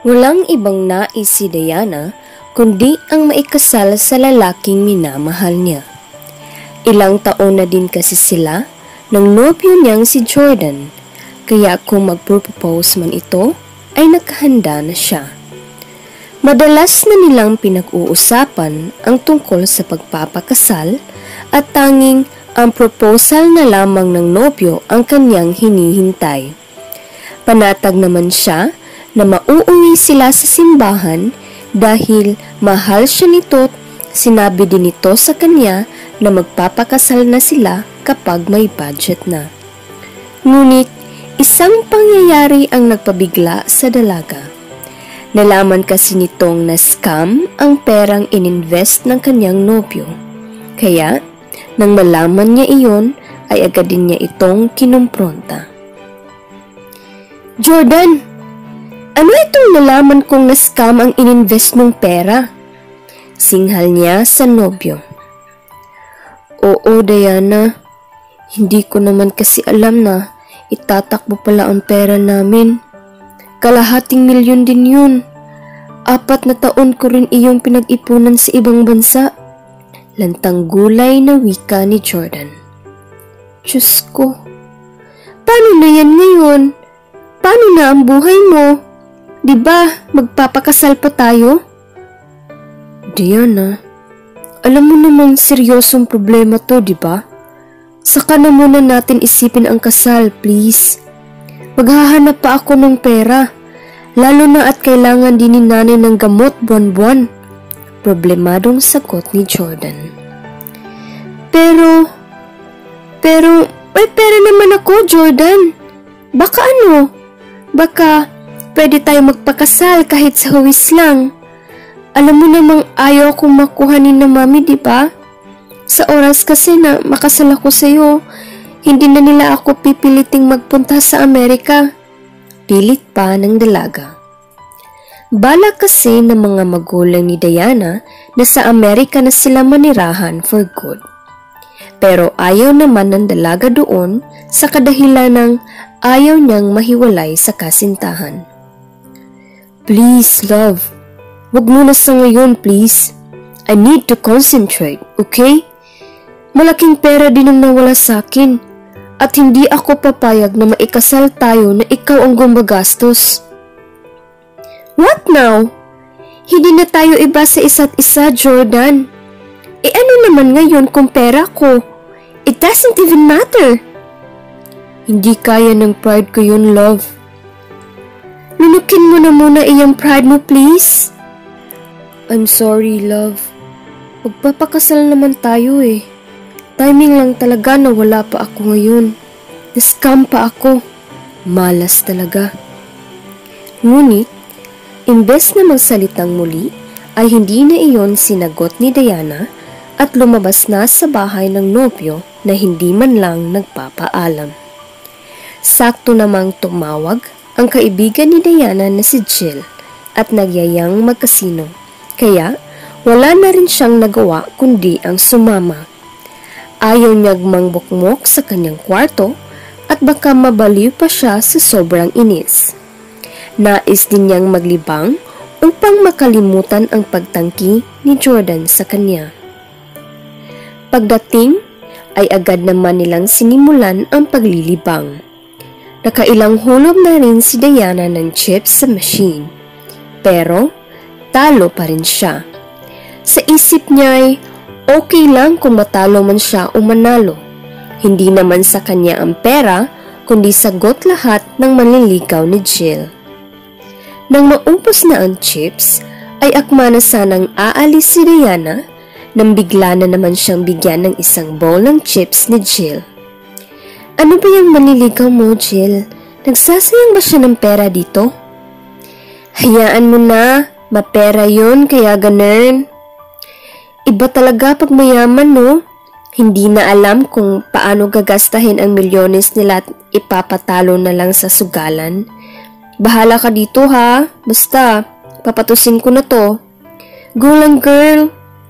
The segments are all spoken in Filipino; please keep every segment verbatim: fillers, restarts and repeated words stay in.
Walang ibang nais si Diana kundi ang maikasal sa lalaking minamahal niya. Ilang taon na din kasi sila ng nobyo niyang si Jordan, kaya kung magpropose man ito ay nakahanda na siya. Madalas na nilang pinag-uusapan ang tungkol sa pagpapakasal at tanging ang proposal na lamang ng nobyo ang kanyang hinihintay. Panatag naman siya na mauuwi sila sa simbahan dahil mahal siya nito. Sinabi din nito sa kanya na magpapakasal na sila kapag may budget na. Ngunit isang pangyayari ang nagpabigla sa dalaga. Nalaman kasi nitong na-scam ang perang ininvest ng kanyang nobyo. Kaya, nang malaman niya iyon, ay agad din niya itong kinumpronta. Jordan, ano itong nalaman kong na-scam ang ininvest mong pera? Singhal niya sa nobyo. Oo, Diana. Hindi ko naman kasi alam na itatakbo pala ang pera namin. Kalahating milyon din yun. Apat na taon ko rin iyong pinag-ipunan sa ibang bansa. Lantang gulay na wika ni Jordan. Diyos ko. Paano na yan ngayon? Paano na ang buhay mo? Diba, magpapakasal pa tayo? Diana, alam mo namang seryosong problema to, diba? Saka na muna natin isipin ang kasal, please. Maghahanap pa ako ng pera, lalo na at kailangan din ni nanay ng gamot buwan-buwan. Problemadong sagot ni Jordan. Pero, pero, may pera naman ako, Jordan. Baka ano? Baka, pwede tayo magpakasal kahit sa huwis lang. Alam mo namang ayaw akong makuhanin na mami, di ba? Sa oras kasi na makasal ako sa'yo, hindi na nila ako pipiliting magpunta sa Amerika. Pilit pa ng dalaga. Bala kasi ng mga magulang ni Diana na sa Amerika na sila manirahan for good. Pero ayaw naman ng dalaga doon sa kadahilan ng ayaw niyang mahiwalay sa kasintahan. Please, love. Wag muna sa ngayon, please. I need to concentrate, okay? Malaking pera din ang nawala sa akin at hindi ako papayag na maikasal tayo na ikaw ang gumagastos. What now? Hindi na tayo iba sa isa't isa, Jordan. E ano naman ngayon kung pera ko? It doesn't even matter. Hindi kaya ng pride ko yun, love. Lunukin mo na muna iyang pride mo, please. I'm sorry, love. Magpapakasal naman tayo eh. Timing lang talaga na wala pa ako ngayon. Na-scam pa ako. Malas talaga. Ngunit, imbes na magsalitang muli, ay hindi na iyon sinagot ni Diana at lumabas na sa bahay ng nobyo na hindi man lang nagpapaalam. Sakto namang tumawag ang kaibigan ni Diana na si Jill at nagyayang magkasino. Kaya, wala na rin siyang nagawa kundi ang sumama. Ayaw niyang mangbukmok sa kanyang kwarto at baka mabaliw pa siya sa sobrang inis. Nais din niyang maglibang upang makalimutan ang pagtangki ni Jordan sa kanya. Pagdating ay agad naman nilang sinimulan ang paglilibang. Nakailang hulog na rin si Diana ng chips sa machine. Pero talo pa rin siya. Sa isip niya ay okay lang kung matalo man siya o manalo. Hindi naman sa kanya ang pera, kundi sagot lahat ng manliligaw ni Jill. Nang maupos na ang chips, ay akma na sanang aalis si Diana, nang bigla na naman siyang bigyan ng isang bowl ng chips ni Jill. Ano ba yung manliligaw mo, Jill? Nagsasayang ba siya ng pera dito? Hayaan mo na, mapera yun kaya ganun. Iba talaga pag mayaman, no? Hindi na alam kung paano gagastahin ang milyones nila at ipapatalo na lang sa sugalan. Bahala ka dito, ha? Basta, papatusin ko na to. Go lang, girl.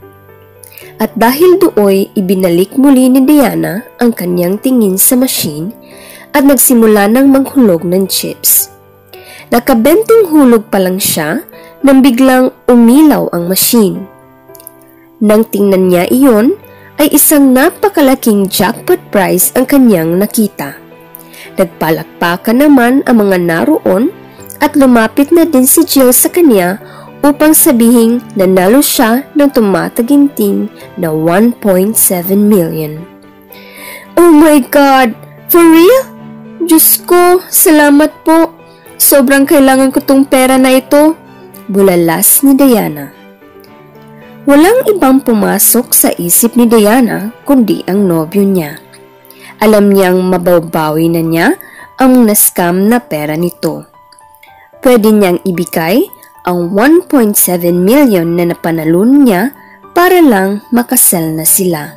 At dahil dooy, ibinalik muli ni Diana ang kanyang tingin sa machine at nagsimula ng manghulog ng chips. Nakabenting hulog pa lang siya nang biglang umilaw ang machine. Nang tingnan niya iyon, ay isang napakalaking jackpot prize ang kanyang nakita. Nagpalakpakan naman ang mga naroon at lumapit na din si Jill sa kanya upang sabihing nanalo siya ng tumataginting na one point seven million. Oh my God! For real? Diyos ko, salamat po. Sobrang kailangan ko tong pera na ito. Bulalas ni Diana. Walang ibang pumasok sa isip ni Diana kundi ang nobyo niya. Alam niyang mababawi na niya ang na-scam na pera nito. Pwede niyang ibigay ang one point seven million na napanalun niya para lang makasal na sila.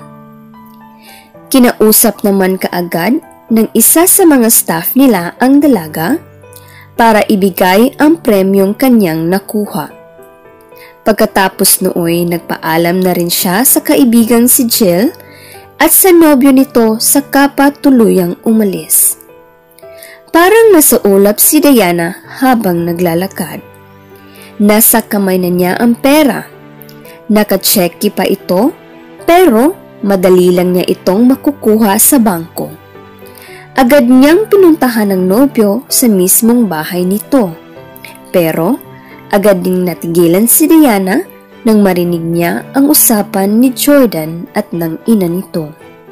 Kinausap naman kaagad ng isa sa mga staff nila ang dalaga para ibigay ang premyong kanyang nakuha. Pagkatapos nooy nagpaalam na rin siya sa kaibigang si Jill at sa nobyo nito sa kapa tuluyang umalis. Parang nasa ulap si Diana habang naglalakad. Nasa kamay na niya ang pera. Nakatseki pa ito pero madali lang niya itong makukuha sa bangko. Agad niyang pinuntahan ng nobyo sa mismong bahay nito. Pero agad ding natigilan si Diana nang marinig niya ang usapan ni Jordan at ng ina nito.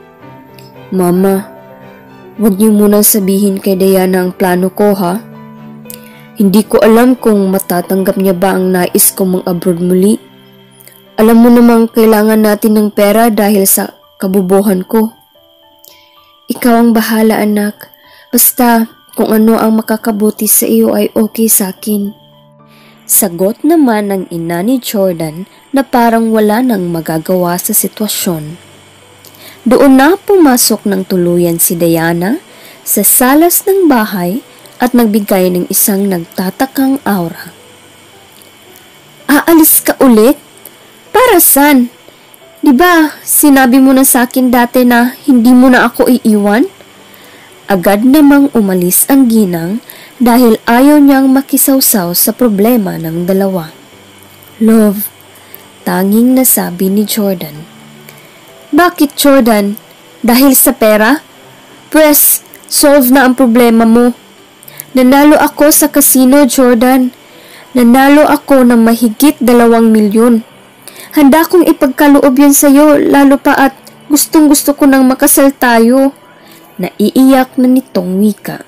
Mama, huwag niyo munang sabihin kay Diana ang plano ko ha. Hindi ko alam kung matatanggap niya ba ang nais kong mag-abroad muli. Alam mo namang kailangan natin ng pera dahil sa kabubuhan ko. Ikaw ang bahala anak, basta kung ano ang makakabuti sa iyo ay okay sa akin. Sagot naman ng ina ni Jordan na parang wala nang magagawa sa sitwasyon. Doon na pumasok ng tuluyan si Diana sa salas ng bahay at nagbigay ng isang nagtatakang aura. Aalis ka ulit? Para saan? Diba sinabi mo na sa akin dati na hindi mo na ako iiwan? Agad namang umalis ang ginang dahil ayaw niyang makisawsaw sa problema ng dalawa. Love, tanging nasabi ni Jordan. Bakit Jordan? Dahil sa pera? Pwes, solve na ang problema mo. Nanalo ako sa casino, Jordan. Nanalo ako ng mahigit dalawang milyon. Handa kong ipagkaloob yan sa'yo, lalo pa at gustong gusto ko nang makasal tayo. Naiiyak na nitong wika.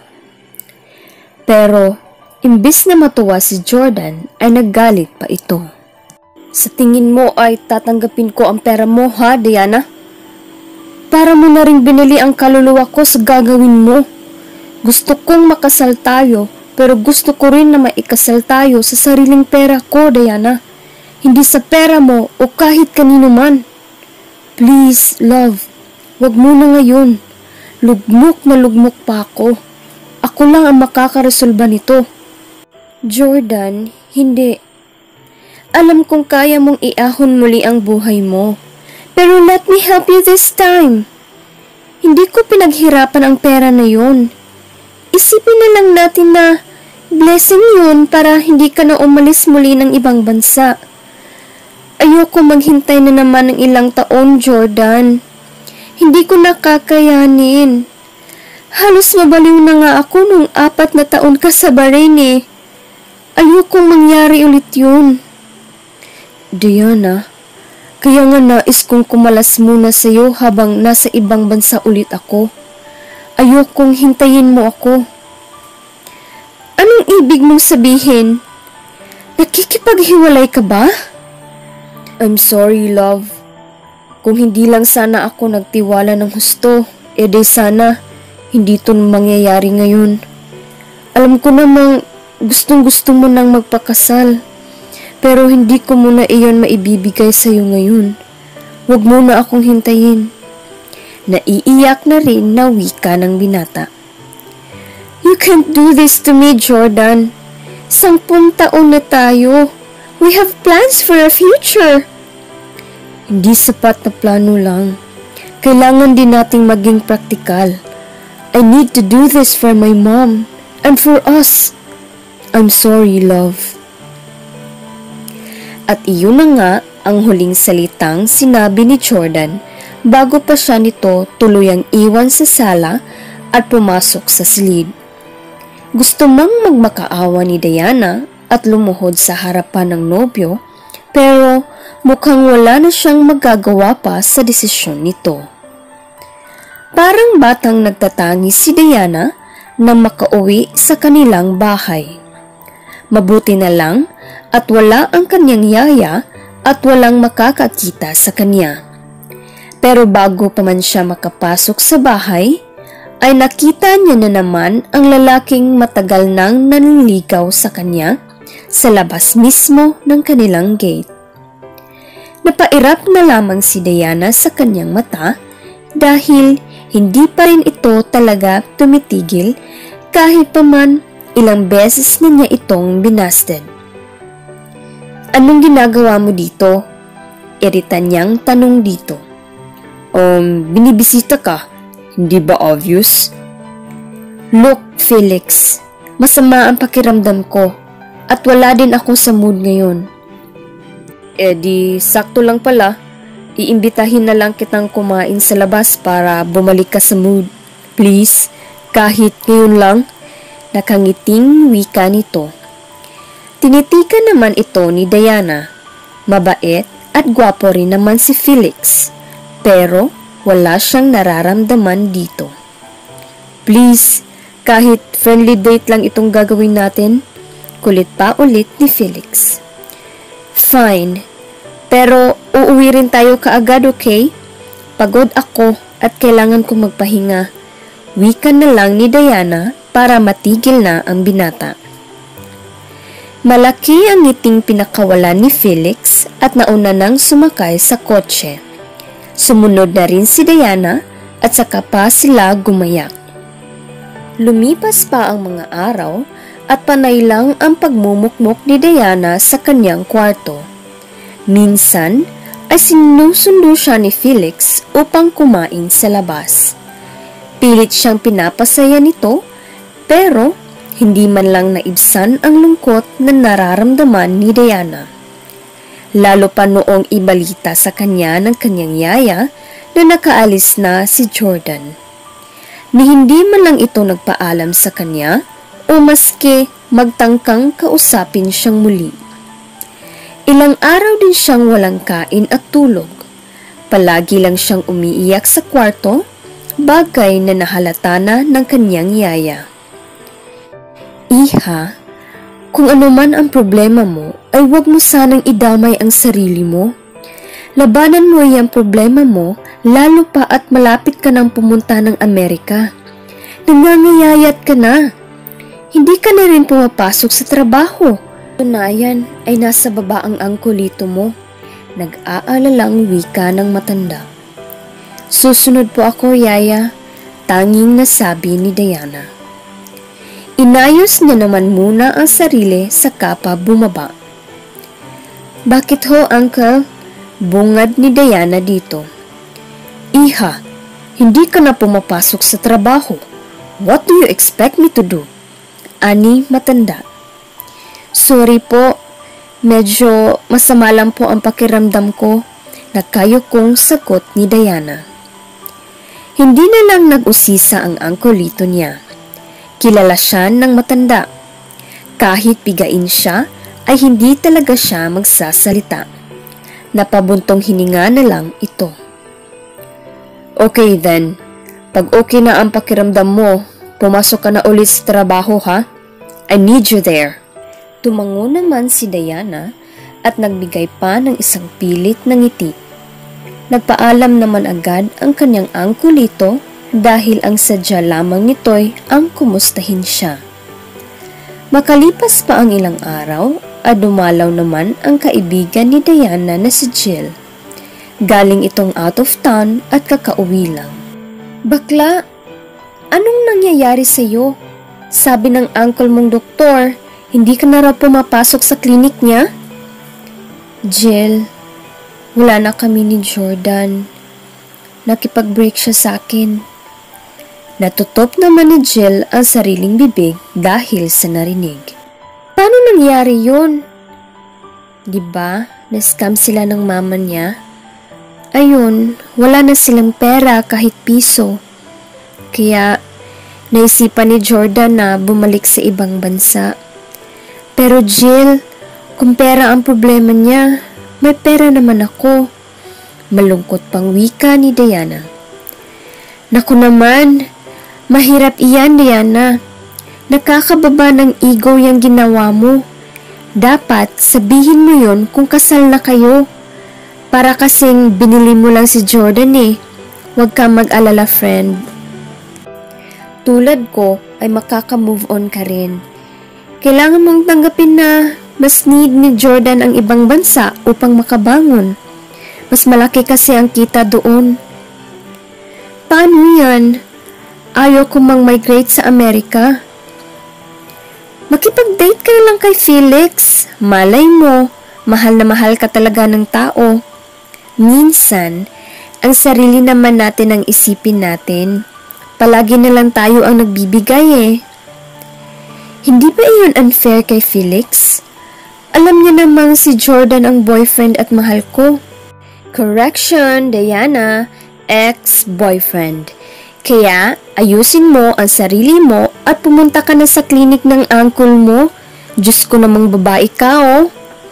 Pero, imbis na matuwa si Jordan, ay naggalit pa ito. Sa tingin mo ay tatanggapin ko ang pera mo ha, Diana? Para mo na rin binili ang kaluluwa ko sa gagawin mo. Gusto kong makasal tayo, pero gusto ko rin na maikasal tayo sa sariling pera ko, Diana. Hindi sa pera mo o kahit kanino man. Please, love, wag mo na ngayon. Lugmok na lugmok pa ako. Ako lang ang makakaresolba nito. Jordan, hindi. Alam kong kaya mong iahon muli ang buhay mo. Pero let me help you this time. Hindi ko pinaghirapan ang pera na yun. Isipin na lang natin na blessing yun para hindi ka na umalis muli ng ibang bansa. Ayoko maghintay na naman ng ilang taon, Jordan. Hindi ko nakakayanin. Halos mabaliw na nga ako nung apat na taon ka sa Bahrain eh. Ayokong mangyari ulit yun. Diana, kaya nga nais kong kumalas muna sa'yo habang nasa ibang bansa ulit ako. Ayokong hintayin mo ako. Anong ibig mong sabihin? Nakikipaghiwalay ka ba? I'm sorry, love. Kung hindi lang sana ako nagtiwala ng husto, edi sana hindi ito mangyayari ngayon. Alam ko namang gustong gusto mo nang magpakasal, pero hindi ko muna iyon maibibigay sa iyo ngayon. Huwag mo na akong hintayin. Naiiyak na rin na wika ng binata. You can't do this to me, Jordan. Sampung taon na tayo. We have plans for our future. Hindi sapat na plano lang. Kailangan din nating maging praktikal. I need to do this for my mom and for us. I'm sorry, love. At iyon na nga ang huling salitang sinabi ni Jordan bago pa siya nito tuluyang iwan sa sala at pumasok sa silid. Gusto mang magmakaawa ni Diana at lumuhod sa harapan ng nobyo, pero mukhang wala na siyang magagawa pa sa desisyon nito. Parang batang nagtatangi si Diana na makauwi sa kanilang bahay. Mabuti na lang at wala ang kanyang yaya at walang makakakita sa kanya. Pero bago pa man siya makapasok sa bahay, ay nakita niya na naman ang lalaking matagal nang nanliligaw sa kanya sa labas mismo ng kanilang gate. Napairap na lamang si Diana sa kanyang mata dahil hindi pa rin ito talaga tumitigil kahit pa man ilang beses na niya itong binasted. Anong ginagawa mo dito? Irita niyang tanong dito. Um, binibisita ka. Hindi ba obvious? Look, Felix, masama ang pakiramdam ko at wala din ako sa mood ngayon. Eh di, sakto lang pala. Iimbitahin na lang kitang kumain sa labas para bumalik ka sa mood. Please, kahit ngayon lang. Nakangiting wika nito. Tinitikan naman ito ni Diana. Mabait at gwapo rin naman si Felix. Pero wala siyang nararamdaman dito. Please, kahit friendly date lang itong gagawin natin. Kulit pa ulit ni Felix. Fine. Pero uuwi rin tayo kaagad, okay? Pagod ako at kailangan kong magpahinga. Wika na lang ni Diana para matigil na ang binata. Malaki ang ngiting pinakawalan ni Felix at nauna nang sumakay sa kotse. Sumunod na rin si Diana at saka pa sila gumayak. Lumipas pa ang mga araw at panay lang ang pagmumukmok ni Diana sa kanyang kwarto. Minsan ay sinusundo siya ni Felix upang kumain sa labas. Pilit siyang pinapasaya nito pero hindi man lang naibsan ang lungkot na nararamdaman ni Diana. Lalo pa noong ibalita sa kanya ng kanyang yaya na nakaalis na si Jordan. Ni hindi man lang ito nagpaalam sa kanya o maski magtangkang kausapin siyang muli. Ilang araw din siyang walang kain at tulog. Palagi lang siyang umiiyak sa kwarto, bagay na nahalata na ng kanyang yaya. Iha, kung ano man ang problema mo, ay huwag mo sanang idamay ang sarili mo. Labanan mo yung problema mo, lalo pa at malapit ka nang pumunta ng Amerika. Nangangayayat ka na. Hindi ka na rin pumapasok sa trabaho. Tunayan ay nasa baba ang angkulito mo. Nag-aalalang wika ng matanda. Susunod po ako, yaya, tanging nasabi ni Diana. Inayos niya naman muna ang sarili sa kapa bumaba. Bakit ho, uncle? Bungad ni Diana dito. Iha, hindi ka na pumapasok sa trabaho. What do you expect me to do? Ani matanda. Sorry po, medyo masama lang po ang pakiramdam ko, nagkayo kong sagot ni Diana. Hindi na lang nag-usisa ang angkolito niya. Kilala siya ng matanda. Kahit bigain siya, ay hindi talaga siya magsasalita. Napabuntong hininga na lang ito. Okay then, pag okay na ang pakiramdam mo, pumasok ka na ulit sa trabaho ha? I need you there. Tumango naman si Diana at nagbigay pa ng isang pilit na ngiti. Nagpaalam naman agad ang kanyang angkulito dahil ang sadya lamang nito'y ang kumustahin siya. Makalipas pa ang ilang araw, at dumalaw naman ang kaibigan ni Diana na si Jill. Galing itong out of town at kakauwi lang. Bakla, anong nangyayari sa iyo? Sabi ng uncle mong doktor, hindi ka na raw pumapasok sa klinik niya? Jill, wala na kami ni Jordan. Nakipag-break siya sa akin. Natutop naman ni Jill ang sariling bibig dahil sa narinig. Paano nangyari yun? Diba, na-scam sila ng mama niya? Ayun, wala na silang pera kahit piso. Kaya, naisipan ni Jordan na bumalik sa ibang bansa. Pero Jill, kung pera ang problema niya, may pera naman ako. Malungkot pang wika ni Diana. Naku naman, mahirap iyan, Diana. Nakakababa ng ego yung ginawa mo. Dapat sabihin mo yon kung kasal na kayo. Para kasing binili mo lang si Jordan eh. Huwag kang mag-alala, friend. Tulad ko ay makaka-move on ka rin. Kailangan mong tanggapin na mas need ni Jordan ang ibang bansa upang makabangon. Mas malaki kasi ang kita doon. Paano yan? Ayaw ko mang-migrate sa Amerika. Makipag-date ka na lang kay Felix. Malay mo, mahal na mahal ka talaga ng tao. Minsan, ang sarili naman natin ang isipin natin. Palagi na lang tayo ang nagbibigay eh. Hindi ba iyon unfair kay Felix? Alam niya namang si Jordan ang boyfriend at mahal ko. Correction, Diana, ex-boyfriend. Kaya, ayusin mo ang sarili mo at pumunta ka na sa klinik ng uncle mo. Diyos ko namang babae ka oh.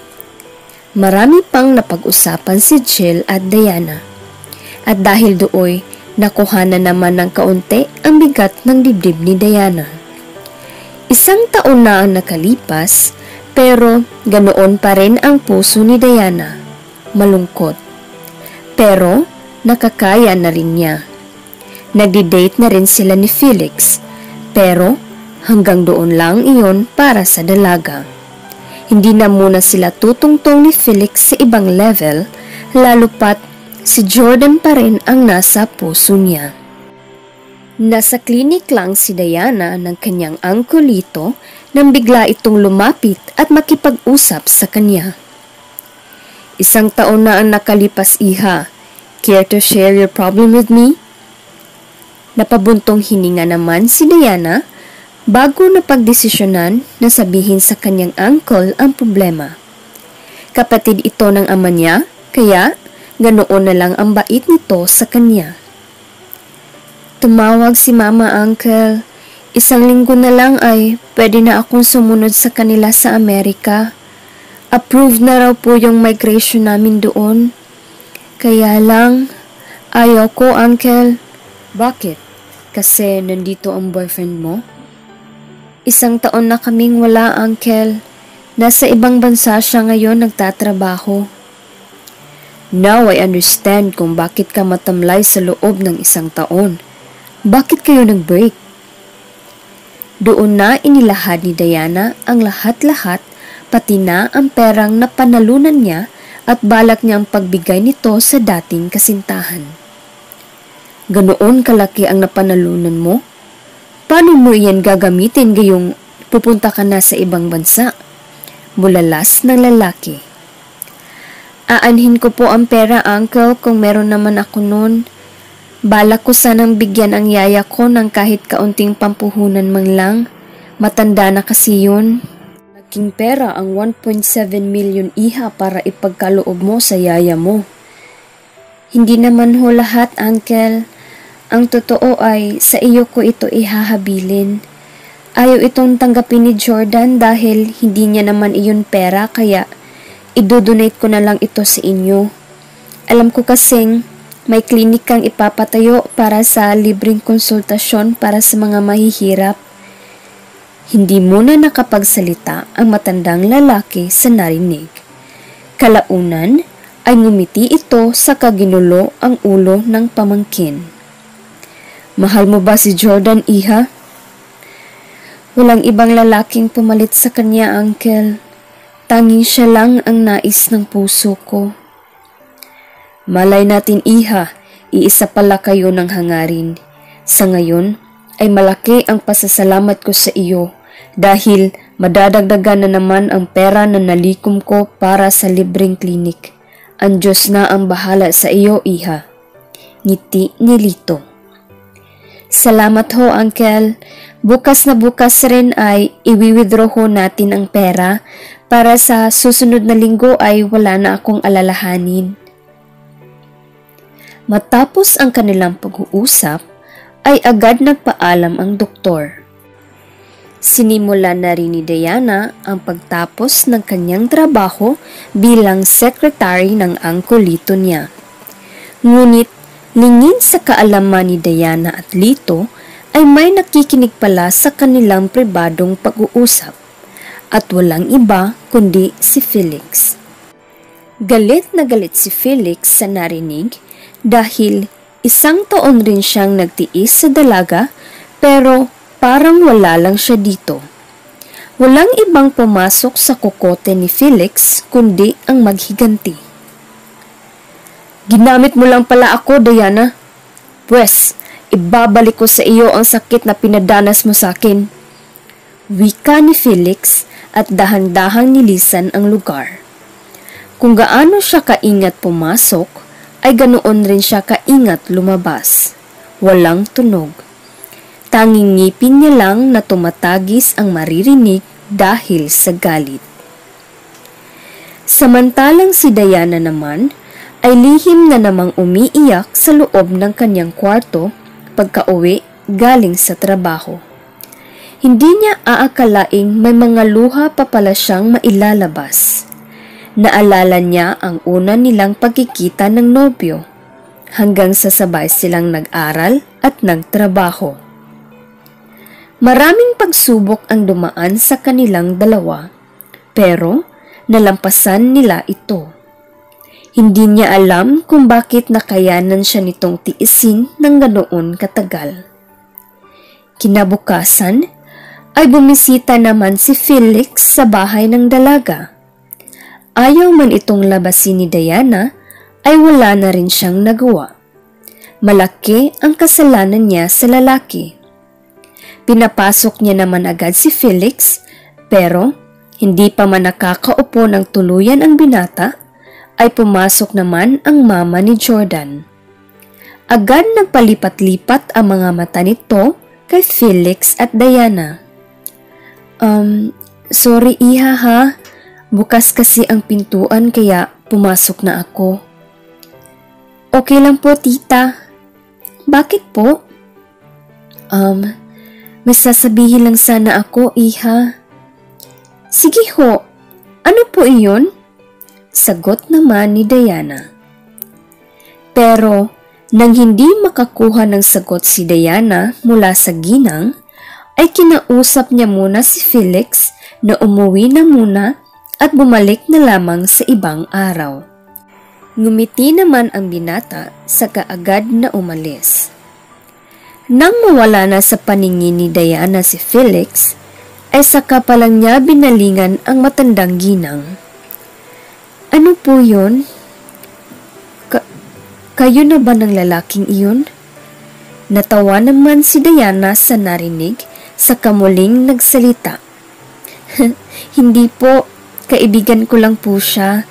Marami pang napag-usapan si Jill at Diana. At dahil dooy, nakuha na naman ng kaunti ang bigat ng dibdib ni Diana. Isang taon na ang nakalipas, pero ganoon pa rin ang puso ni Diana. Malungkot. Pero nakakaya na rin niya. Nagdi-date na rin sila ni Felix, pero hanggang doon lang iyon para sa dalaga. Hindi na muna sila tutungtong ni Felix sa ibang level, lalo pat si Jordan pa rin ang nasa puso niya. Nasa klinik lang si Diana ng kanyang angkulito nang bigla itong lumapit at makipag-usap sa kanya. Isang taon na ang nakalipas, iha. Care to share your problem with me? Napabuntong hininga naman si Diana bago na pagdesisyonan na sabihin sa kanyang uncle ang problema. Kapatid ito ng ama niya, kaya ganoon na lang ang bait nito sa kanya. Tumawag si mama, uncle. Isang linggo na lang ay pwede na akong sumunod sa kanila sa Amerika. Approved na raw po yung migration namin doon. Kaya lang, ayaw ko, uncle. Bakit? Kasi nandito ang boyfriend mo? Isang taon na kaming wala, uncle. Nasa ibang bansa siya ngayon nagtatrabaho. Now I understand kung bakit ka matamlay sa loob ng isang taon. Bakit kayo nag-break? Doon na inilahad ni Diana ang lahat-lahat, pati na ang perang napanalunan niya at balak niyang pagbigay nito sa dating kasintahan. Ganoon kalaki ang napanalunan mo? Paano mo iyan gagamitin gayong pupunta ka na sa ibang bansa? Mulalas ng lalaki. Aanhin ko po ang pera, uncle, kung meron naman ako noon. Balak ko sanang bigyan ang yaya ko ng kahit kaunting pampuhunan man lang. Matanda na kasi yun. Naging pera ang one point seven million iha para ipagkaloob mo sa yaya mo. Hindi naman ho lahat, uncle. Ang totoo ay sa iyo ko ito ihahabilin. Ayaw itong tanggapin ni Jordan dahil hindi niya naman iyon pera kaya idodonate ko na lang ito sa inyo. Alam ko kasing may klinik kang ipapatayo para sa libreng konsultasyon para sa mga mahihirap. Hindi muna nakapagsalita ang matandang lalaki sa narinig. Kalaunan ay ngumiti ito sa kaginulo ang ulo ng pamangkin. Mahal mo ba si Jordan, iha? Walang ibang lalaking pumalit sa kanya, uncle. Tanging siya lang ang nais ng puso ko. Malay natin, iha, iisa pala kayo ng hangarin. Sa ngayon ay malaki ang pasasalamat ko sa iyo dahil madadagdagan na naman ang pera na nalikom ko para sa libreng klinik. Ang Diyos na ang bahala sa iyo, iha. Ngiti ni Lito. Salamat ho, Uncle. Bukas na bukas rin ay iwi-withdraw ho natin ang pera para sa susunod na linggo ay wala na akong alalahanin. Matapos ang kanilang pag-uusap, ay agad nagpaalam ang doktor. Sinimula na rin ni Diana ang pagtapos ng kanyang trabaho bilang secretary ng angkolito niya. Ngunit lingid sa kaalaman ni Diana at Lito ay may nakikinig pala sa kanilang pribadong pag-uusap at walang iba kundi si Felix. Galit na galit si Felix sa narinig dahil isang taon rin siyang nagtiis sa dalaga pero parang wala lang siya dito. Walang ibang pumasok sa kokote ni Felix kundi ang maghiganti. Ginamit mo lang pala ako, Diana. Pwes, ibabalik ko sa iyo ang sakit na pinadanas mo sa akin. Wika ni Felix at dahan-dahang nilisan ang lugar. Kung gaano siya kaingat pumasok, ay ganoon rin siya kaingat lumabas. Walang tunog. Tanging ngipin niya lang na tumatagis ang maririnig dahil sa galit. Samantalang si Diana naman ay lihim na namang umiiyak sa loob ng kanyang kwarto pagka-uwi galing sa trabaho. Hindi niya aakalaing may mga luha pa pala siyang mailalabas. Naalala niya ang una nilang pagkikita ng nobyo hanggang sa sabay silang nag-aral at nagtrabaho. Maraming pagsubok ang dumaan sa kanilang dalawa pero nalampasan nila ito. Hindi niya alam kung bakit nakayanan siya nitong tiisin ng ganoon katagal. Kinabukasan ay bumisita naman si Felix sa bahay ng dalaga. Ayaw man itong labasin ni Diana, ay wala na rin siyang nagawa. Malaki ang kasalanan niya sa lalaki. Pinapasok niya naman agad si Felix, pero hindi pa man nakakaupo ng tuluyan ang binata, ay pumasok naman ang mama ni Jordan. Agad nagpalipat-lipat ang mga mata nito kay Felix at Diana. Um, sorry iha ha. Bukas kasi ang pintuan kaya pumasok na ako. Okay lang po, tita. Bakit po? Um, may sasabihin lang sana ako, iha. Sige ho. Ano po iyon? Sagot naman ni Diana. Pero nang hindi makakuha ng sagot si Diana mula sa ginang, ay kinausap niya muna si Felix na umuwi na muna at bumalik na lamang sa ibang araw. Ngumiti naman ang binata sa kaagad na umalis. Nang mawala na sa paningin ni Diana si Felix, ay saka pa lang niya binalingan ang matandang ginang. Ano po yun? Ka- kayo na ba ng lalaking iyon? Natawa naman si Diana sa narinig sa kamuling nagsalita. Hindi po, kaibigan ko lang po siya.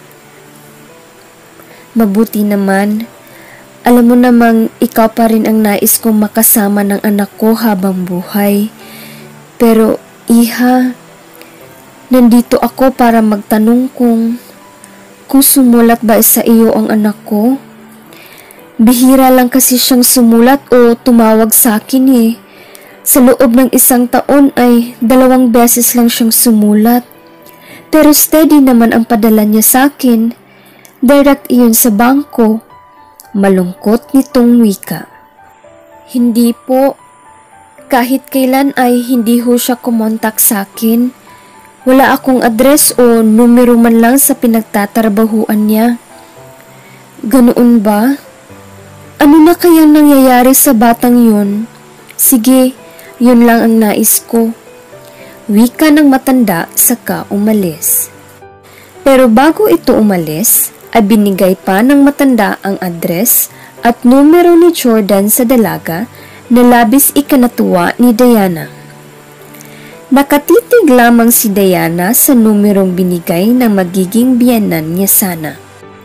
Mabuti naman. Alam mo namang ikaw pa rin ang nais kong makasama ng anak ko habang buhay. Pero, iha, nandito ako para magtanong kung, kung sumulat ba sa iyo ang anak ko? Bihira lang kasi siyang sumulat o tumawag sa akin eh. Sa loob ng isang taon ay dalawang beses lang siyang sumulat. Pero steady naman ang padala niya sa akin. Direct iyon sa bangko. Malungkot nitong wika. Hindi po. Kahit kailan ay hindi ho siya kumontak sa akin. Wala akong address o numero man lang sa pinagtatrabahuan niya. Ganoon ba? Ano na kayang nangyayari sa batang yun? Sige, yun lang ang nais ko. Wika ng matanda saka umalis. Pero bago ito umalis, ay binigay pa ng matanda ang address at numero ni Jordan sa dalaga na labis ikinatuwa ni Diana. Nakatitig lamang si Diana sa numerong binigay ng magiging biyenan niya sana.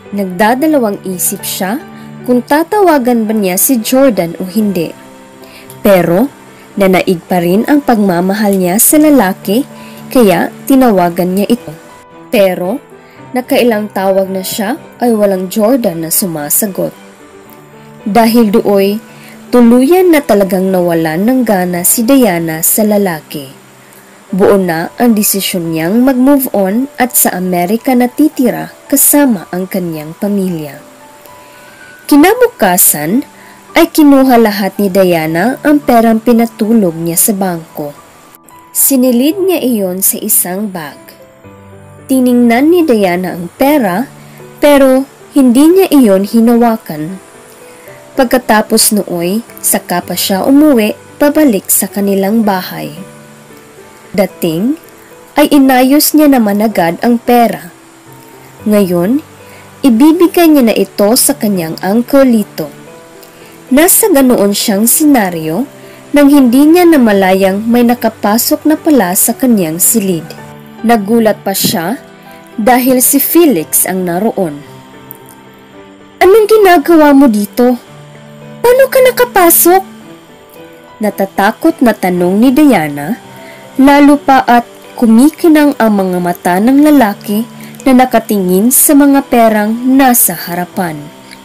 Nagdadalawang isip siya kung tatawagan ba niya si Jordan o hindi. Pero nanaig pa rin ang pagmamahal niya sa lalaki kaya tinawagan niya ito. Pero nakailang tawag na siya ay walang Jordan na sumasagot. Dahil dooy, tuluyan na talagang nawalan ng gana si Diana sa lalaki. Buo na ang desisyon niyang mag-move on at sa Amerika na titira kasama ang kanyang pamilya. Kinabukasan ay kinuha lahat ni Diana ang perang pinatulog niya sa bangko. Sinilid niya iyon sa isang bag. Tiningnan ni Diana ang pera pero hindi niya iyon hinawakan. Pagkatapos nooy, saka pa siya umuwi pabalik sa kanilang bahay. Dating ay inayos niya naman agad ang pera. Ngayon, ibibigay niya na ito sa kanyang uncle Lito. Nasa ganoon siyang senaryo nang hindi niya namalayang may nakapasok na pala sa kanyang silid. Nagulat pa siya dahil si Felix ang naroon. "Anong ginagawa mo dito? Paano ka nakapasok?" Natatakot na tanong ni Diana, lalo pa at kumikinang ang mga mata ng lalaki na nakatingin sa mga perang nasa harapan.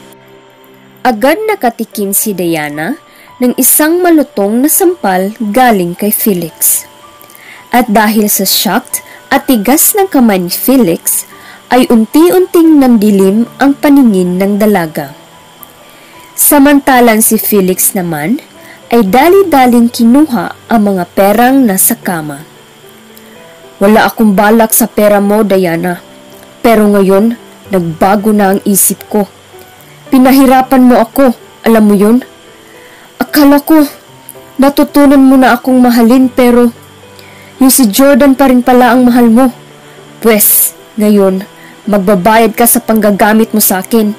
Agad nakatikim si Diana ng isang malutong na sampal galing kay Felix. At dahil sa shocked at tigas ng kamay ni Felix, ay unti-unting nandilim ang paningin ng dalaga. Samantalang si Felix naman ay dali-daling kinuha ang mga perang nasa kama. "Wala akong balak sa pera mo, Diana. Pero ngayon, nagbago na ang isip ko. Pinahirapan mo ako, alam mo yun? Akala ko, natutunan mo na akong mahalin pero yung si Jordan pa rin pala ang mahal mo. Pwes, ngayon, magbabayad ka sa panggagamit mo sa akin."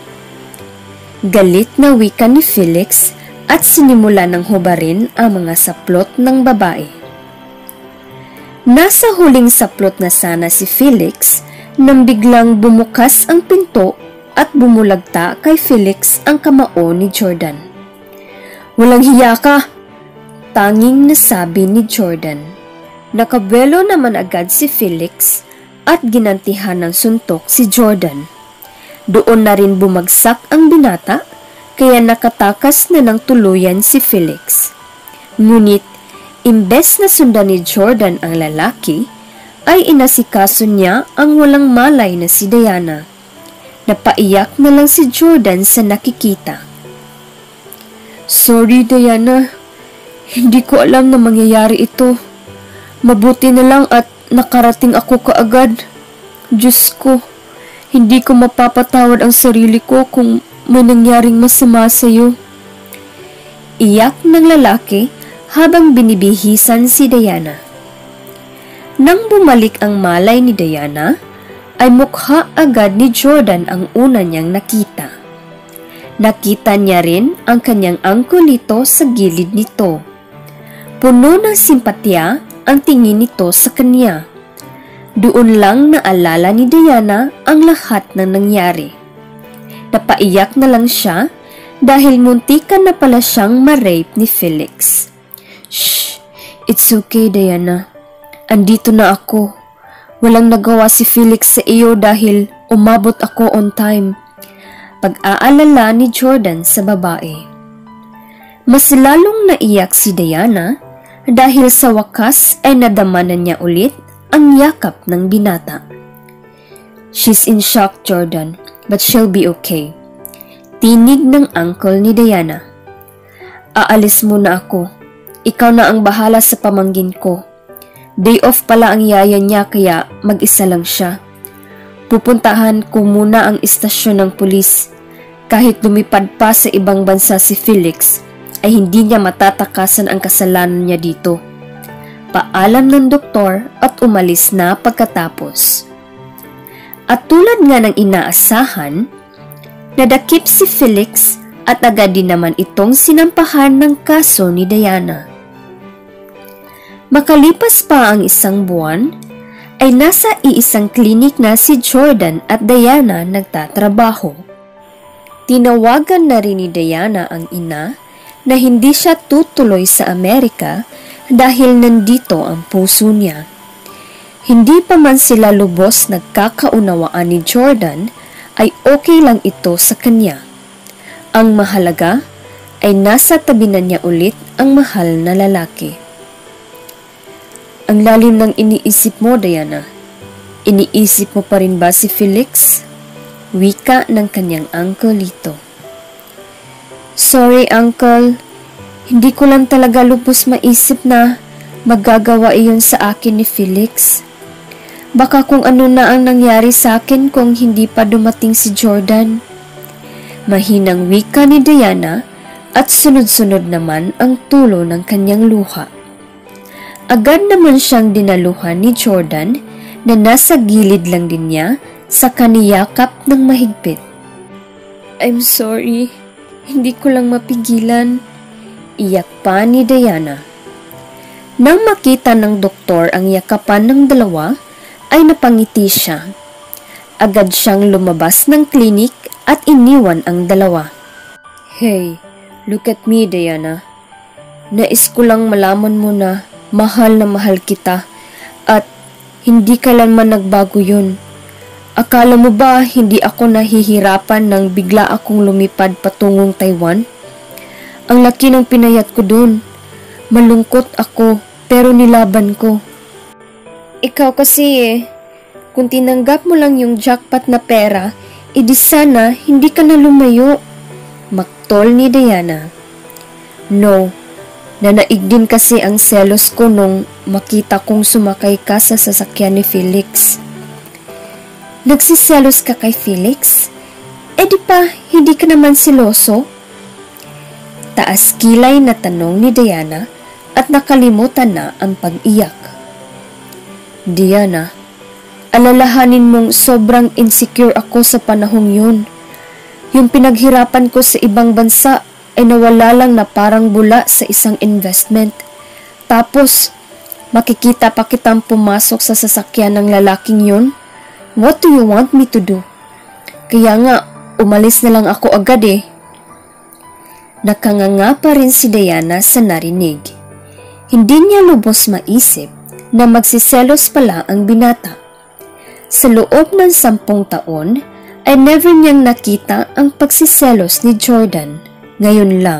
Galit na wika ni Felix at sinimula ng hubarin ang mga saplot ng babae. Nasa huling saplot na sana si Felix nang biglang bumukas ang pinto at bumulagta kay Felix ang kamao ni Jordan. "Walang hiya ka!" tanging nasabi ni Jordan. Nakabelo naman agad si Felix at ginantihan ng suntok si Jordan. Doon na rin bumagsak ang binata kaya nakatakas na ng tuluyan si Felix. Ngunit, imbes na sundan ni Jordan ang lalaki, ay inasikaso niya ang walang malay na si Diana. Napaiyak na lang si Jordan sa nakikita. "Sorry, Diana. Hindi ko alam na mangyayari ito. Mabuti na lang at nakarating ako kaagad. Diyos ko, hindi ko mapapatawad ang sarili ko kung may nangyaring masama sa'yo." Iyak ng lalaki habang binibihisan si Diana. Nang bumalik ang malay ni Diana, ay mukha agad ni Jordan ang una niyang nakita. Nakita niya rin ang kanyang uncle Lito sa gilid nito. Puno ng simpatya ang tingin nito sa kanya. Doon lang naalala ni Diana ang lahat ng nangyari. Napaiyak na lang siya dahil muntikan na pala siyang ma-rape ni Felix. "Shh! It's okay, Diana. Andito na ako. Walang nagawa si Felix sa iyo dahil umabot ako on time." Pag-aalala ni Jordan sa babae. Mas lalong naiyak si Diana dahil sa wakas ay nadama na niya ulit ang yakap ng binata. "She's in shock, Jordan, but she'll be okay." Tinig ng uncle ni Diana. "Aalis muna ako. Ikaw na ang bahala sa pamangkin ko. Day off pala ang yaya niya kaya mag-isa lang siya. Pupuntahan ko muna ang istasyon ng pulis. Kahit lumipad pa sa ibang bansa si Felix, ay hindi niya matatakasan ang kasalanan niya dito." Paalam ng doktor at umalis na pagkatapos. At tulad nga ng inaasahan, nadakip si Felix at agad din naman itong sinampahan ng kaso ni Diana. Makalipas pa ang isang buwan, ay nasa iisang klinik na si Jordan at Diana nagtatrabaho. Tinawagan na rin ni Diana ang ina na hindi siya tutuloy sa Amerika dahil nandito ang puso niya. Hindi pa man sila lubos nagkakaunawaan ni Jordan, ay okay lang ito sa kanya. Ang mahalaga ay nasa tabi na niya ulit ang mahal na lalaki. Ang lalim ng iniisip mo, Diana. Iniisip mo pa rin ba si Felix? Wika ng kanyang uncle Lito. Sorry, uncle. Hindi ko lang talaga lubos maisip na magagawa iyon sa akin ni Felix. Baka kung ano na ang nangyari sa akin kung hindi pa dumating si Jordan. Mahinang wika ni Diana at sunod-sunod naman ang tulo ng kanyang luha. Agad naman siyang dinaluhan ni Jordan na nasa gilid lang din niya sa kaniyakap ng mahigpit. I'm sorry, hindi ko lang mapigilan. Iyak pa ni Diana. Nang makita ng doktor ang yakapan ng dalawa, ay napangiti siya. Agad siyang lumabas ng klinik at iniwan ang dalawa. Hey, look at me, Diana. Nais ko lang malaman mo na mahal na mahal kita at hindi kailanman nagbago yun. Akala mo ba hindi ako nahihirapan nang bigla akong lumipad patungong Taiwan? Ang laki ng pinayat ko dun. Malungkot ako pero nilaban ko. Ikaw kasi eh, kung tinanggap mo lang yung jackpot na pera, edi sana hindi ka na lumayo. Maktol ni Diana. No, nanaig din kasi ang selos ko nung makita kong sumakay ka sa sasakyan ni Felix. Nagsiselos ka kay Felix? Eh di pa, hindi ka naman siloso? Taas kilay na tanong ni Diana at nakalimutan na ang pag-iyak. Diana, alalahanin mong sobrang insecure ako sa panahong yun. Yung pinaghirapan ko sa ibang bansa ay nawala lang na parang bula sa isang investment. Tapos, makikita pa kitang pumasok sa sasakyan ng lalaking yun? What do you want me to do? Kaya nga, umalis na lang ako agad eh. Nakanganga pa rin si Diana sa narinig. Hindi niya lubos maisip na magsiselos pala ang binata. Sa loob ng sampung taon, ay never niyang nakita ang pagsiselos ni Jordan. Ngayon lang.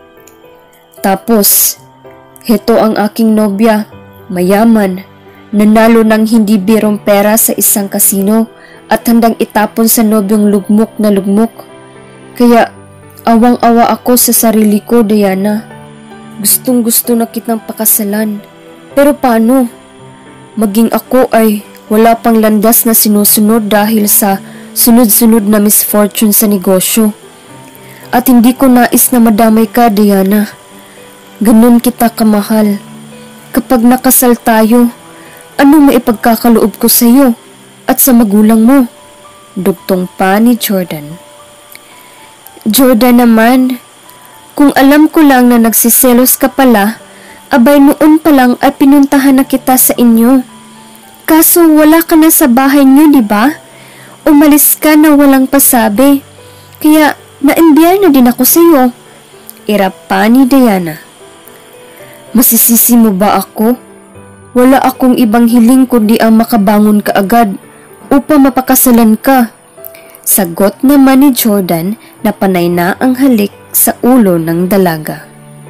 Tapos, heto ang aking nobya, mayaman, nanalo ng hindi birong pera sa isang kasino at handang itapon sa nobyong lugmok na lugmok. Kaya, awang-awa ako sa sarili ko, Diana. Gustong gusto na kitang pakasalan. Pero paano? Maging ako ay wala pang landas na sinusunod dahil sa sunod-sunod na misfortune sa negosyo. At hindi ko nais na madamay ka, Diana. Ganun kita kamahal. Kapag nakasal tayo, ano maipagkakaloob ko sa iyo at sa magulang mo? Dugtong pa ni Jordan. Jordan naman, kung alam ko lang na nagsiselos ka pala, abay noon pa lang ay pinuntahan na kita sa inyo. Kaso wala ka na sa bahay niyo, di ba? Umalis ka na walang pasabi. Kaya na-enviar na din ako sa iyo. Irap pa ni Diana. Masisisi mo ba ako? Wala akong ibang hiling kundi ang makabangon ka agad upang mapakasalan ka. Sagot naman ni Jordan na panay na ang halik sa ulo ng dalaga.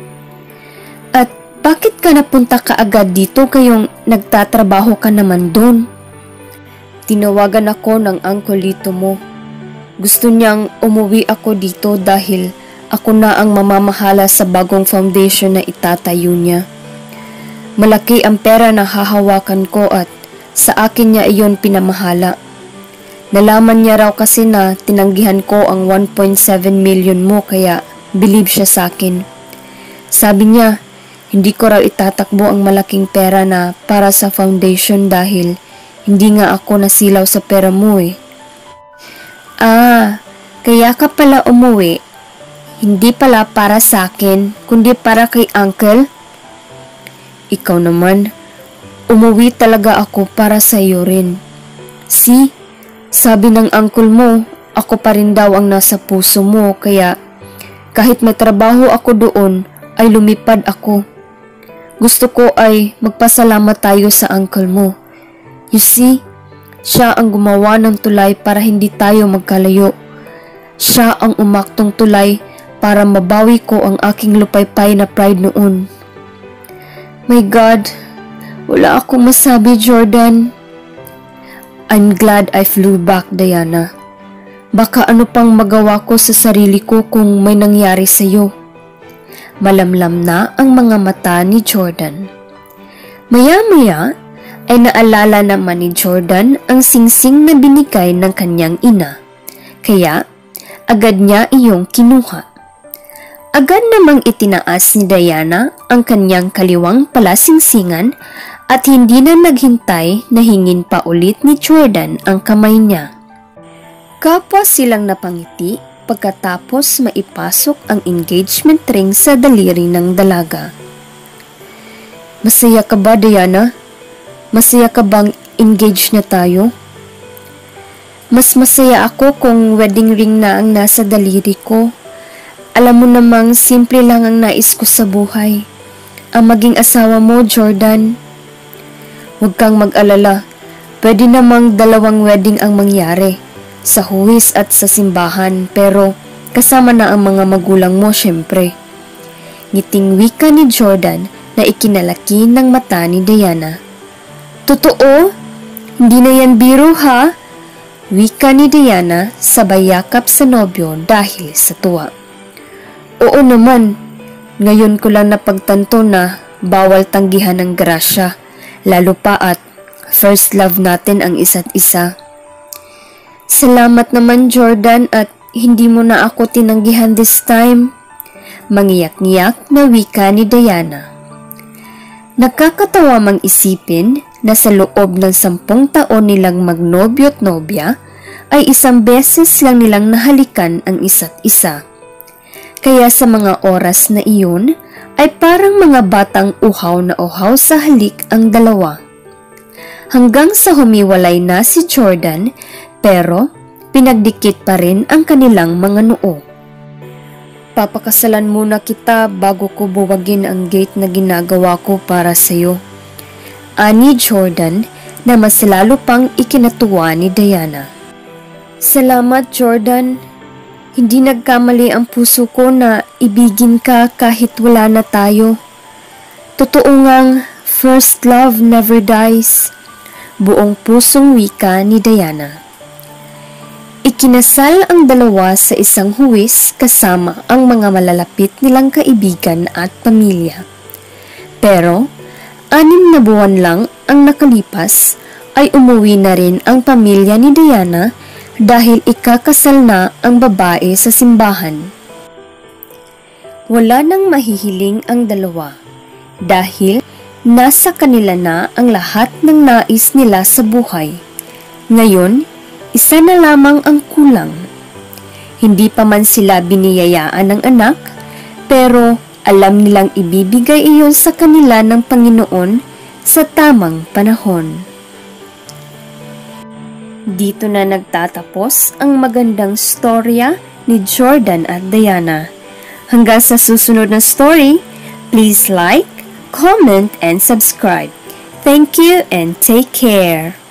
At bakit ka napunta ka agad dito kayong nagtatrabaho ka naman doon? Tinawagan ako ng uncle Lito mo. Gusto niyang umuwi ako dito dahil ako na ang mamamahala sa bagong foundation na itatayo niya. Malaki ang pera na hahawakan ko at sa akin niya iyon pinamahala. Nalaman niya raw kasi na tinanggihan ko ang one point seven million mo kaya believe siya sa akin. Sabi niya, hindi ko raw itatakbo ang malaking pera na para sa foundation dahil hindi nga ako nasilaw sa pera mo eh. Ah, kaya ka pala umuwi. Hindi pala para sa akin, kundi para kay uncle? Ikaw naman, umuwi talaga ako para sa iyo rin. See? Sabi ng uncle mo, ako pa rin daw ang nasa puso mo, kaya Kahit may trabaho ako doon, ay lumipad ako. Gusto ko ay magpasalamat tayo sa uncle mo. You see, siya ang gumawa ng tulay para hindi tayo magkalayo. Siya ang umaktong tulay para mabawi ko ang aking lupaypay na pride noon. My God, wala akong masabi, Jordan. I'm glad I flew back, Diana. Baka ano pang magawa ko sa sarili ko kung may nangyari sa iyo. Malamlam na ang mga mata ni Jordan. Maya-maya ay naalala naman ni Jordan ang singsing na binigay ng kanyang ina. Kaya agad niya iyong kinuha. Agad namang itinaas ni Diana ang kanyang kaliwang palasingsingan at hindi na naghintay na hingin pa ulit ni Jordan ang kamay niya. Kapwa silang napangiti pagkatapos maipasok ang engagement ring sa daliri ng dalaga. Masaya ka ba, Diana? Masaya ka bang engaged na tayo? Mas masaya ako kung wedding ring na ang nasa daliri ko. Alam mo namang simple lang ang nais ko sa buhay. Ang maging asawa mo, Jordan. Huwag kang mag-alala. Pwede namang dalawang wedding ang mangyari. Sa huwis at sa simbahan, pero kasama na ang mga magulang mo, syempre. Ngiting wika ni Jordan na ikinalaki ng mata ni Diana. Totoo? Hindi na yan biro, ha? Wika ni Diana sabay yakap sa nobyo dahil sa tuwa. Oo naman, ngayon ko lang napagtanto na bawal tanggihan ng grasya, lalo pa at first love natin ang isa't isa. Salamat naman, Jordan, at hindi mo na ako tinanggihan this time. Mangiyak-ngiyak na wika ni Diana. Nakakatawa mang isipin na sa loob ng sampung taon nilang magnobyo't nobya ay isang beses lang nilang nahalikan ang isa't isa. Kaya sa mga oras na iyon ay parang mga batang uhaw na uhaw sa halik ang dalawa. Hanggang sa humiwalay na si Jordan, pero pinagdikit pa rin ang kanilang mga noo. Papakasalan muna kita bago ko buwagin ang gate na ginagawa ko para sa'yo. Ani Jordan na mas lalo pang ikinatuwa ni Diana. Salamat, Jordan. Hindi nagkamali ang puso ko na ibigin ka kahit wala na tayo. Totoo ngang first love never dies. Buong pusong wika ni Diana. Ikinasal ang dalawa sa isang huwis kasama ang mga malalapit nilang kaibigan at pamilya. Pero, anim na buwan lang ang nakalipas ay umuwi na rin ang pamilya ni Diana dahil ikakasal na ang babae sa simbahan. Wala nang mahihiling ang dalawa dahil nasa kanila na ang lahat ng nais nila sa buhay. Ngayon, isa na lamang ang kulang. Hindi pa man sila biniyayaan ng anak, pero alam nilang ibibigay iyon sa kanila ng Panginoon sa tamang panahon. Dito na nagtatapos ang magandang storya ni Jordan at Diana. Hanggang sa susunod na story, please like, comment, and subscribe. Thank you and take care.